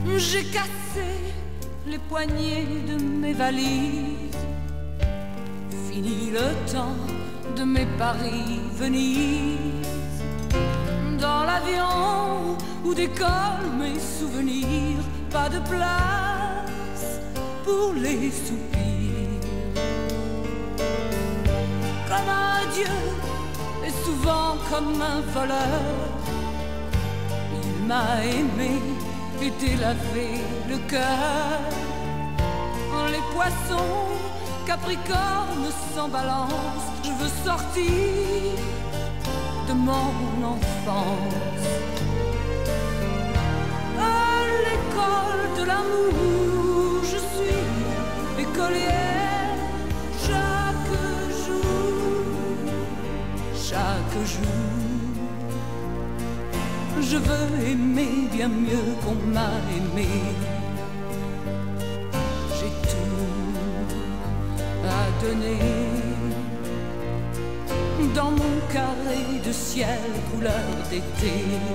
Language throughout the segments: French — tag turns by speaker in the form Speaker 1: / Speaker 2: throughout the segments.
Speaker 1: J'ai cassé les poignées de mes valises. Fini le temps de mes Paris-Venise. Dans l'avion où décollent mes souvenirs, pas de place pour les soupirs. Comme un dieu et souvent comme un voleur, il m'a aimé et délavé le cœur. Les poissons Capricorne sans balance, je veux sortir de mon enfance. À l'école de l'amour, je suis écolière chaque jour, chaque jour. Je veux aimer bien mieux qu'on m'a aimé. J'ai tout à donner dans mon carré de ciel couleur d'été.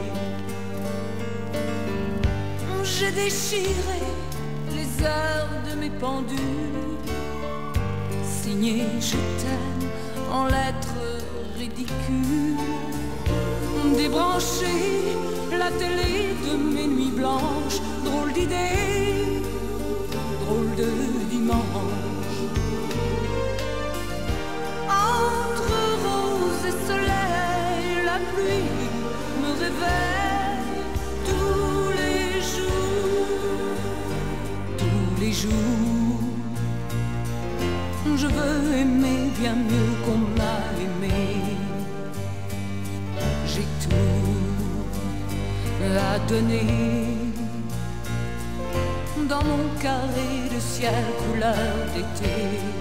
Speaker 1: J'ai déchiré les heures de mes pendules, signé je t'aime en lettres ridicules. Débrancher la télé de mes nuits blanches, drôle d'idée, drôle de dimanche. Entre rose et soleil, la pluie me réveille tous les jours, tous les jours. Je veux aimer bien mieux qu'on m'a aimé. J'ai tout à donner dans mon carré de ciel couleur d'été.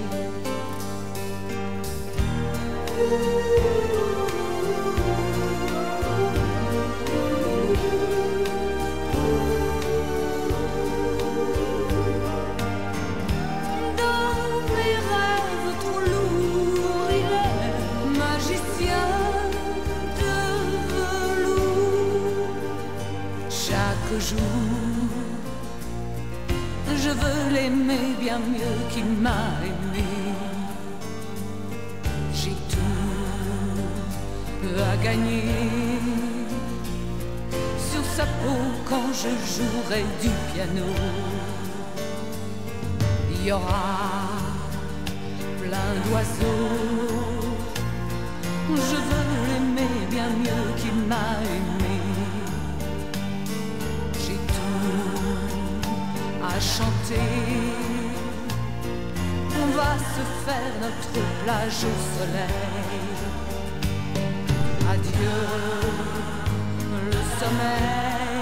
Speaker 1: Dans mes rêves trop lourds, il est magicien. Chaque jour, je veux l'aimer bien mieux qu'il m'a aimé. J'ai tout à gagner sur sa peau quand je jouerai du piano. Il y aura plein d'oiseaux. Je veux l'aimer bien mieux qu'il m'a aimé. À chanter, on va se faire notre plage au soleil. Adieu le sommeil.